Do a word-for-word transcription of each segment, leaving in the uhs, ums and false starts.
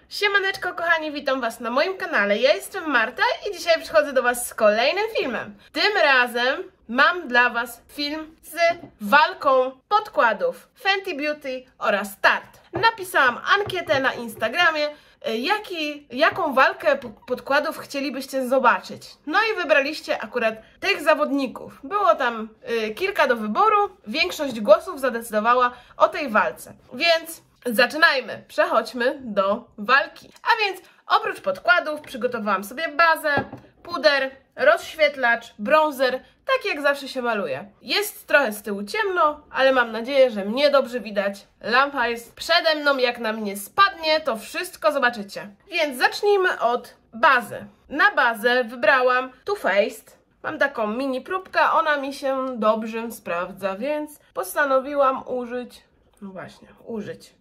Siemaneczko kochani, witam was na moim kanale. Ja jestem Marta i dzisiaj przychodzę do was z kolejnym filmem. Tym razem mam dla was film z walką podkładów Fenty Beauty oraz Tarte. Napisałam ankietę na Instagramie, jaki, jaką walkę podkładów chcielibyście zobaczyć. No i wybraliście akurat tych zawodników. Było tam y, kilka do wyboru, większość głosów zadecydowała o tej walce. Więc zaczynajmy, przechodźmy do walki. A więc oprócz podkładów przygotowałam sobie bazę, puder, rozświetlacz, bronzer, tak jak zawsze się maluje. Jest trochę z tyłu ciemno, ale mam nadzieję, że mnie dobrze widać. Lampa jest przede mną, jak na mnie spadnie, to wszystko zobaczycie. Więc zacznijmy od bazy. Na bazę wybrałam Too Faced. Mam taką mini próbkę, ona mi się dobrze sprawdza, więc postanowiłam użyć, no właśnie, użyć.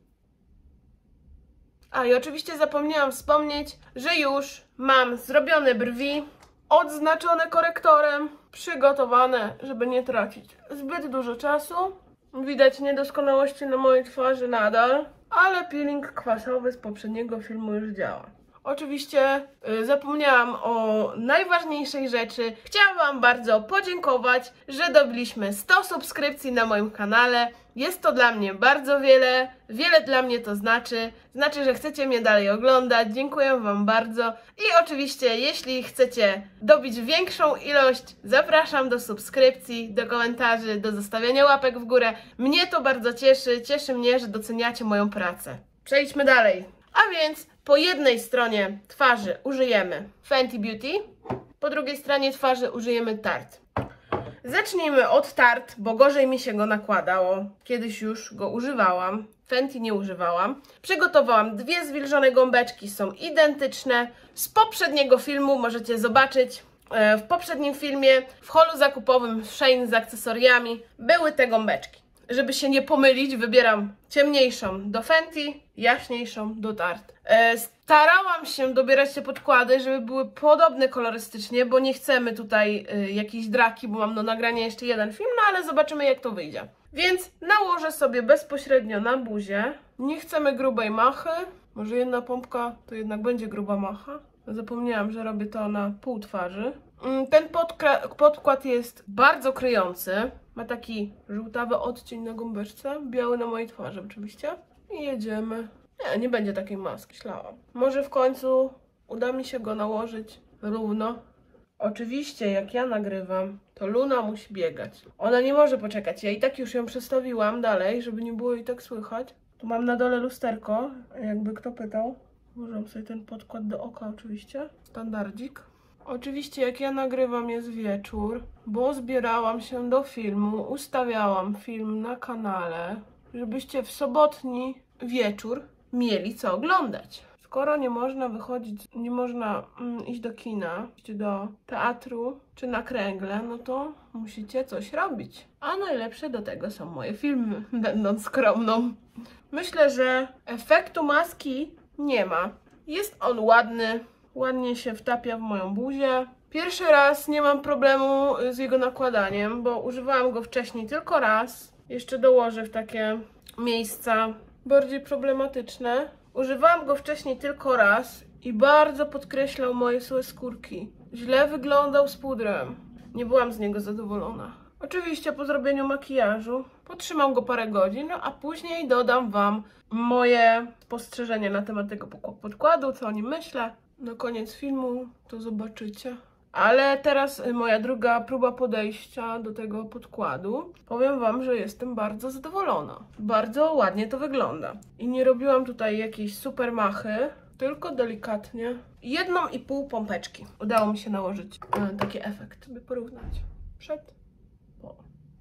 A i oczywiście zapomniałam wspomnieć, że już mam zrobione brwi, odznaczone korektorem, przygotowane, żeby nie tracić zbyt dużo czasu. Widać niedoskonałości na mojej twarzy nadal, ale peeling kwasowy z poprzedniego filmu już działa. Oczywiście y, zapomniałam o najważniejszej rzeczy. Chciałam wam bardzo podziękować, że dobiliśmy sto subskrypcji na moim kanale. Jest to dla mnie bardzo wiele, wiele dla mnie to znaczy. Znaczy, że chcecie mnie dalej oglądać. Dziękuję wam bardzo. I oczywiście, jeśli chcecie dobić większą ilość, zapraszam do subskrypcji, do komentarzy, do zostawiania łapek w górę. Mnie to bardzo cieszy. Cieszy mnie, że doceniacie moją pracę. Przejdźmy dalej. A więc po jednej stronie twarzy użyjemy Fenty Beauty, po drugiej stronie twarzy użyjemy Tarte. Zacznijmy od Tarte, bo gorzej mi się go nakładało. Kiedyś już go używałam, Fenty nie używałam. Przygotowałam dwie zwilżone gąbeczki, są identyczne. Z poprzedniego filmu możecie zobaczyć, w poprzednim filmie w holu zakupowym Shein z akcesoriami były te gąbeczki. Żeby się nie pomylić, wybieram ciemniejszą do Fenty, jaśniejszą do Tarte. E, starałam się dobierać te podkłady, żeby były podobne kolorystycznie, bo nie chcemy tutaj e, jakiejś draki, bo mam do nagrania jeszcze jeden film, no ale zobaczymy, jak to wyjdzie. Więc nałożę sobie bezpośrednio na buzię. Nie chcemy grubej machy. Może jedna pompka to jednak będzie gruba macha. Zapomniałam, że robię to na pół twarzy. Ten podkład jest bardzo kryjący. Ma taki żółtawy odcień na gąbeczce, biały na mojej twarzy oczywiście. I jedziemy. Nie, nie będzie takiej maski, myślałam. Może w końcu uda mi się go nałożyć równo. Oczywiście, jak ja nagrywam, to Luna musi biegać. Ona nie może poczekać. Ja i tak już ją przestawiłam dalej, żeby nie było jej tak słychać. Tu mam na dole lusterko, jakby kto pytał. Włożę sobie ten podkład do oka oczywiście. Standardzik. Oczywiście jak ja nagrywam jest wieczór, bo zbierałam się do filmu, ustawiałam film na kanale, żebyście w sobotni wieczór mieli co oglądać. Skoro nie można wychodzić, nie można mm, iść do kina, iść do teatru czy na kręgle, no to musicie coś robić. A najlepsze do tego są moje filmy, będąc skromną. Myślę, że efektu maski nie ma. Jest on ładny. Ładnie się wtapia w moją buzię. Pierwszy raz nie mam problemu z jego nakładaniem, bo używałam go wcześniej tylko raz. Jeszcze dołożę w takie miejsca bardziej problematyczne. Używałam go wcześniej tylko raz i bardzo podkreślał moje suche skórki. Źle wyglądał z pudrem. Nie byłam z niego zadowolona. Oczywiście po zrobieniu makijażu potrzymam go parę godzin, no a później dodam wam moje spostrzeżenia na temat tego podkładu, co o nim myślę. Na koniec filmu to zobaczycie. Ale teraz moja druga próba podejścia do tego podkładu. Powiem wam, że jestem bardzo zadowolona. Bardzo ładnie to wygląda. I nie robiłam tutaj jakiejś super machy, tylko delikatnie. Jedną i pół pompeczki. Udało mi się nałożyć e, taki efekt, by porównać. Przed, po.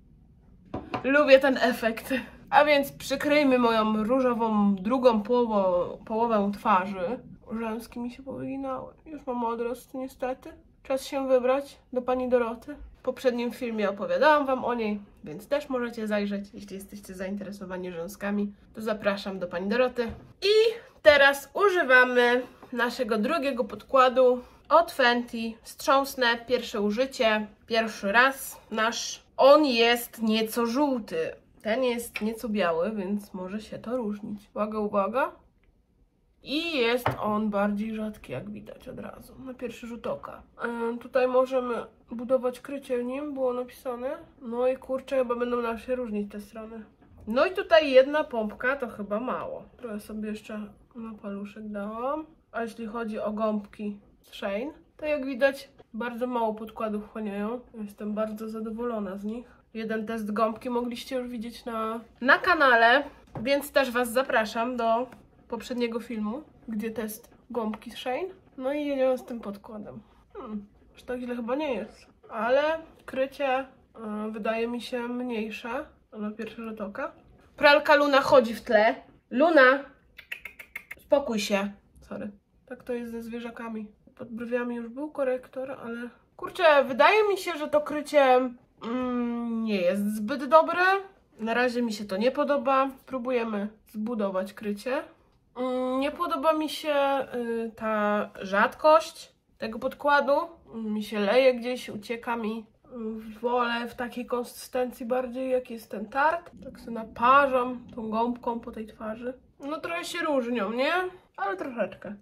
Lubię ten efekt. A więc przykryjmy moją różową drugą połową, połowę twarzy. Rzęski mi się powyginały. Już mam odrost niestety. Czas się wybrać do pani Doroty. W poprzednim filmie opowiadałam wam o niej, więc też możecie zajrzeć. Jeśli jesteście zainteresowani rzęskami, to zapraszam do pani Doroty. I teraz używamy naszego drugiego podkładu od Fenty. Wstrząsnę pierwsze użycie, pierwszy raz nasz. On jest nieco żółty. Ten jest nieco biały, więc może się to różnić. Uwaga, uwaga. I jest on bardziej rzadki, jak widać od razu, na pierwszy rzut oka. Yy, tutaj możemy budować krycie nim, było napisane. No i kurczę, chyba będą nam się różnić te strony. No i tutaj jedna pompka to chyba mało. Trochę sobie jeszcze na paluszek dałam. A jeśli chodzi o gąbki z Shein, to jak widać bardzo mało podkładów wchłaniają. Jestem bardzo zadowolona z nich. Jeden test gąbki mogliście już widzieć na, na kanale, więc też Was zapraszam do poprzedniego filmu, gdzie test gąbki z Shein. No i jedziemy z tym podkładem. Hmm, aż tak źle chyba nie jest. Ale krycie yy, wydaje mi się mniejsze na pierwszy rzut oka. Pralka Luna chodzi w tle. Luna! Spokój się. Sorry. Tak to jest ze zwierzakami. Pod brwiami już był korektor, ale... Kurczę, wydaje mi się, że to krycie mm, nie jest zbyt dobre. Na razie mi się to nie podoba. Spróbujemy zbudować krycie. Mm, nie podoba mi się y, ta rzadkość tego podkładu. Mi się leje gdzieś, ucieka mi. Wolę w takiej konsystencji bardziej, jak jest ten tart. Tak sobie naparzam tą gąbką po tej twarzy. No trochę się różnią, nie? Ale troszeczkę.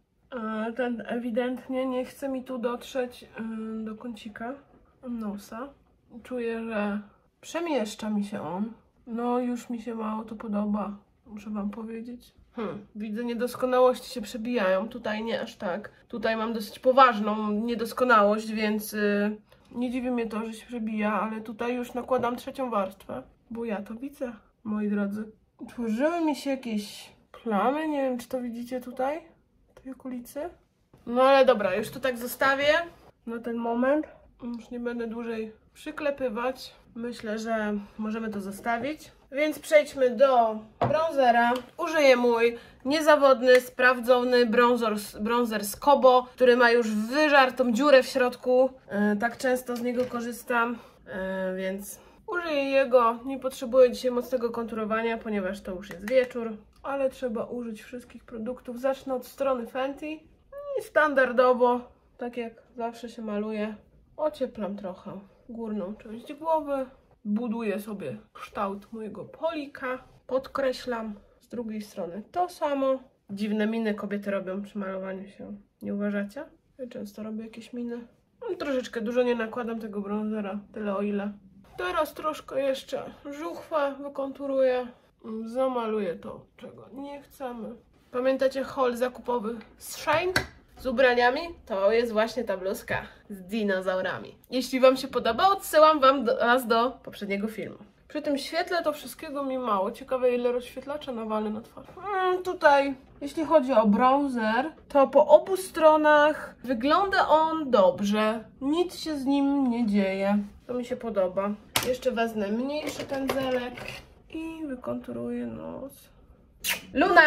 Ten ewidentnie nie chce mi tu dotrzeć do kącika nosa. Czuję, że przemieszcza mi się on. No już mi się mało to podoba, muszę Wam powiedzieć. Hmm, widzę, niedoskonałości się przebijają. Tutaj nie aż tak. Tutaj mam dosyć poważną niedoskonałość, więc yy, nie dziwi mnie to, że się przebija, ale tutaj już nakładam trzecią warstwę, bo ja to widzę, moi drodzy. Tworzyły mi się jakieś plamy, nie wiem, czy to widzicie tutaj, w tej okolicy. No ale dobra, już to tak zostawię na ten moment. Już nie będę dłużej przyklepywać. Myślę, że możemy to zostawić. Więc przejdźmy do bronzera. Użyję mój niezawodny, sprawdzony bronzer, bronzer z Kobo, który ma już wyżartą dziurę w środku. Yy, tak często z niego korzystam, yy, więc użyję jego. Nie potrzebuję dzisiaj mocnego konturowania, ponieważ to już jest wieczór. Ale trzeba użyć wszystkich produktów. Zacznę od strony Fenty. I standardowo, tak jak zawsze się maluje, ocieplam trochę górną część głowy. Buduję sobie kształt mojego polika. Podkreślam. Z drugiej strony to samo. Dziwne miny kobiety robią przy malowaniu się. Nie uważacie? Ja często robię jakieś miny. No, troszeczkę dużo nie nakładam tego bronzera. Tyle o ile. Teraz troszkę jeszcze żuchwę wykonturuję. Zamaluję to, czego nie chcemy. Pamiętacie haul zakupowy z Shein? Z ubraniami? To jest właśnie ta bluzka z dinozaurami. Jeśli Wam się podoba, odsyłam Wam do, Was do poprzedniego filmu. Przy tym świetle to wszystkiego mi mało. Ciekawe, ile rozświetlacza nawalę na twarz. Hmm, tutaj, jeśli chodzi o bronzer, to po obu stronach wygląda on dobrze. Nic się z nim nie dzieje. To mi się podoba. Jeszcze wezmę mniejszy pędzelek i wykonturuję nos. Luna!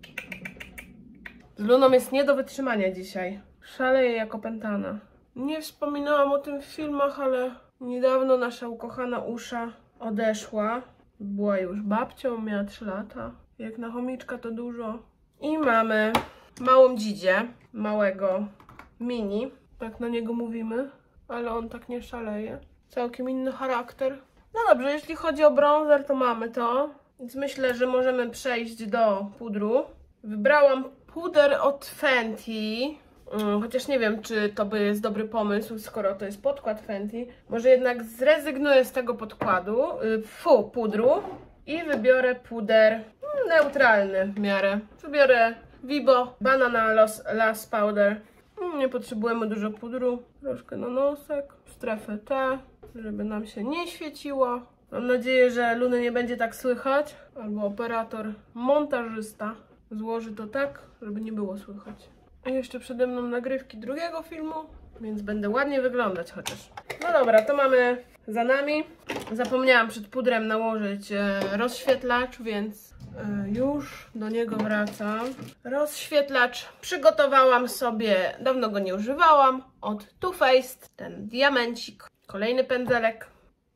Z Luną jest nie do wytrzymania dzisiaj. Szaleje jak opętana. Nie wspominałam o tym w filmach, ale niedawno nasza ukochana Usza odeszła. Była już babcią, miała trzy lata. Jak na chomiczka to dużo. I mamy małą dzidzię, małego mini. Tak na niego mówimy, ale on tak nie szaleje. Całkiem inny charakter. No dobrze, jeśli chodzi o bronzer, to mamy to. Więc myślę, że możemy przejść do pudru. Wybrałam puder od Fenty, hmm, chociaż nie wiem, czy to by jest dobry pomysł, skoro to jest podkład Fenty. Może jednak zrezygnuję z tego podkładu, yy, fu, pudru i wybiorę puder neutralny w miarę. Wybiorę Vibo Banana Loss Powder. Nie potrzebujemy dużo pudru, troszkę na nosek, strefę T, żeby nam się nie świeciło. Mam nadzieję, że Luny nie będzie tak słychać, albo operator, montażysta złoży to tak, żeby nie było słychać. A jeszcze przede mną nagrywki drugiego filmu, więc będę ładnie wyglądać chociaż. No dobra, to mamy za nami. Zapomniałam przed pudrem nałożyć e, rozświetlacz, więc e, już do niego wracam. Rozświetlacz przygotowałam sobie, dawno go nie używałam, od Too Faced, ten diamencik. Kolejny pędzelek.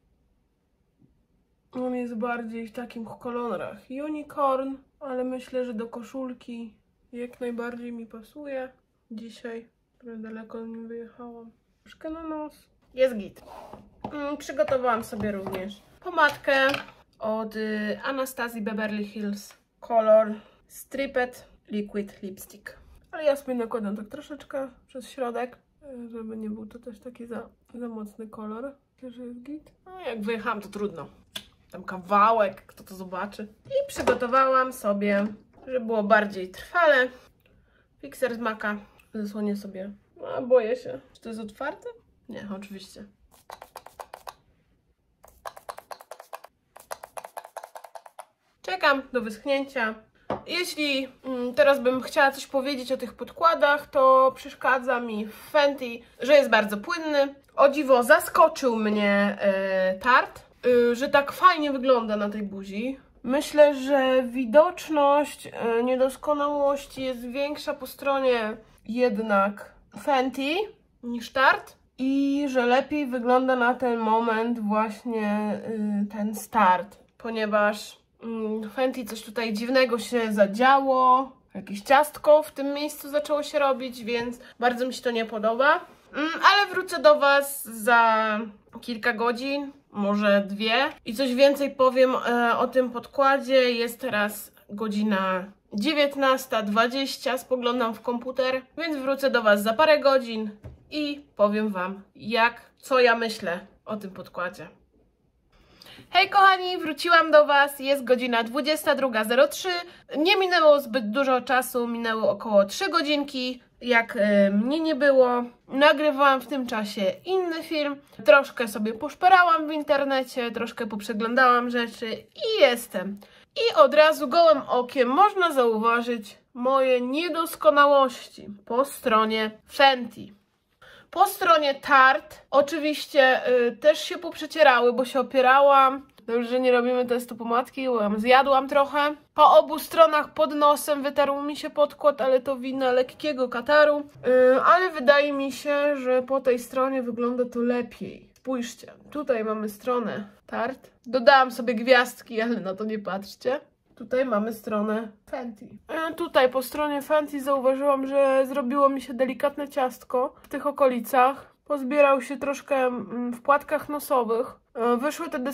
On jest bardziej w takich kolorach unicorn, ale myślę, że do koszulki jak najbardziej mi pasuje. Dzisiaj trochę daleko nim wyjechałam. Troszkę na nos. Jest git. Hmm, przygotowałam sobie również pomadkę od y, Anastazji Beverly Hills. Kolor Stripped Liquid Lipstick. Ale ja sobie nakładam tak troszeczkę przez środek, żeby nie był to też taki za, za mocny kolor. Myślę, że jest git. No jak wyjechałam, to trudno. Tam kawałek, kto to zobaczy. I przygotowałam sobie, żeby było bardziej trwale, fikser z Maka. Zasłonię sobie. A boję się. Czy to jest otwarte? Nie, oczywiście. Czekam do wyschnięcia. Jeśli mm, teraz bym chciała coś powiedzieć o tych podkładach, to przeszkadza mi w Fenty, że jest bardzo płynny. O dziwo zaskoczył mnie e, Tarte, e, że tak fajnie wygląda na tej buzi. Myślę, że widoczność e, niedoskonałości jest większa po stronie jednak Fenty niż Tarte i że lepiej wygląda na ten moment właśnie e, ten Tarte, ponieważ Fenty coś tutaj dziwnego się zadziało, jakieś ciastko w tym miejscu zaczęło się robić, więc bardzo mi się to nie podoba. Ale wrócę do Was za kilka godzin, może dwie i coś więcej powiem o tym podkładzie. Jest teraz godzina dziewiętnasta dwadzieścia, spoglądam w komputer, więc wrócę do Was za parę godzin i powiem Wam, jak, co ja myślę o tym podkładzie. Hej kochani, wróciłam do Was, jest godzina dwudziesta druga zero trzy. Nie minęło zbyt dużo czasu, minęło około trzy godzinki, jak y, mnie nie było. Nagrywałam w tym czasie inny film, troszkę sobie poszperałam w internecie, troszkę poprzeglądałam rzeczy i jestem. I od razu gołym okiem można zauważyć moje niedoskonałości po stronie Fenty. Po stronie Tarte oczywiście y, też się poprzecierały, bo się opierałam. Dobrze, że nie robimy testu pomadki, bo ją zjadłam trochę. Po obu stronach pod nosem wytarł mi się podkład, ale to wina lekkiego kataru. Y, ale wydaje mi się, że po tej stronie wygląda to lepiej. Spójrzcie, tutaj mamy stronę Tarte. Dodałam sobie gwiazdki, ale na to nie patrzcie. Tutaj mamy stronę Fenty. Tutaj po stronie Fenty zauważyłam, że zrobiło mi się delikatne ciastko w tych okolicach. Pozbierał się troszkę w płatkach nosowych. Wyszły te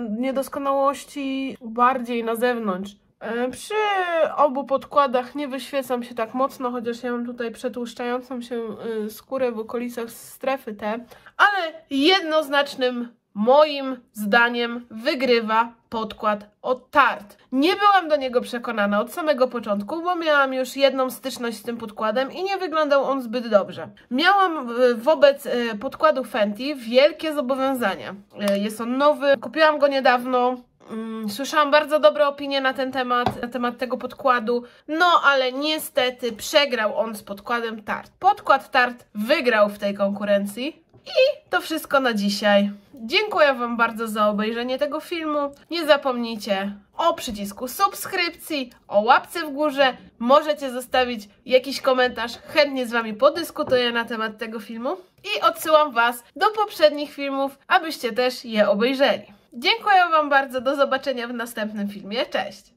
niedoskonałości bardziej na zewnątrz. Przy obu podkładach nie wyświecam się tak mocno, chociaż ja mam tutaj przetłuszczającą się skórę w okolicach strefy T. Ale jednoznacznym moim zdaniem wygrywa podkład od Tarte. Nie byłam do niego przekonana od samego początku, bo miałam już jedną styczność z tym podkładem i nie wyglądał on zbyt dobrze. Miałam wobec podkładu Fenty wielkie zobowiązania. Jest on nowy, kupiłam go niedawno. Słyszałam bardzo dobre opinie na ten temat, na temat tego podkładu, no ale niestety przegrał on z podkładem Tarte. Podkład Tarte wygrał w tej konkurencji. I to wszystko na dzisiaj. Dziękuję Wam bardzo za obejrzenie tego filmu. Nie zapomnijcie o przycisku subskrypcji, o łapce w górze. Możecie zostawić jakiś komentarz. Chętnie z Wami podyskutuję na temat tego filmu. I odsyłam Was do poprzednich filmów, abyście też je obejrzeli. Dziękuję Wam bardzo. Do zobaczenia w następnym filmie. Cześć!